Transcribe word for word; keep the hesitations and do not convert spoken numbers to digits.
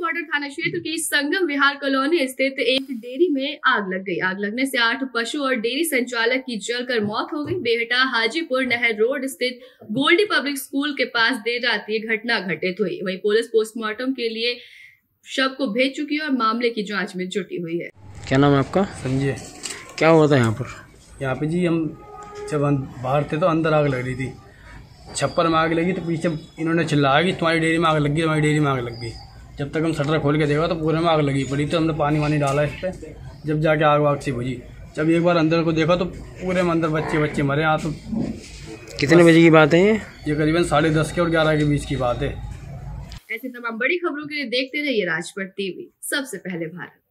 Border थाना क्षेत्र की संगम विहार कॉलोनी स्थित एक डेयरी में आग लग गई। आग लगने से आठ पशु और डेयरी संचालक की जलकर मौत हो गई। बेहटा हाजीपुर नहर रोड स्थित गोल्डी पब्लिक स्कूल के पास देर रात ये घटना घटित हुई। वहीं पुलिस पोस्टमार्टम के लिए शव को भेज चुकी है और मामले की जाँच में जुटी हुई है। क्या नाम है आपका? संजय। क्या हुआ था यहाँ पर? यहाँ पे जी हम जब बाहर थे तो अंदर आग लग रही थी, छप्पर में आग लगी तो पीछे इन्होंने चिल्लाया कि तुम्हारी डेयरी में आग लग गई, तुम्हारी डेयरी में आग लग गई। जब तक हम शटर खोल के देखा तो पूरे में आग लगी पड़ी, तो हमने पानी वानी डाला इस पर, जब जाके आग वाग से बुझी। जब एक बार अंदर को देखा तो पूरे में अंदर बच्चे बच्चे मरे। यहाँ तो कितने बजे की बात है ये? ये करीबन साढ़े दस के और ग्यारह के बीच की बात है। ऐसी तमाम बड़ी खबरों के लिए देखते रहिए राजपट टीवी, सबसे पहले भारत।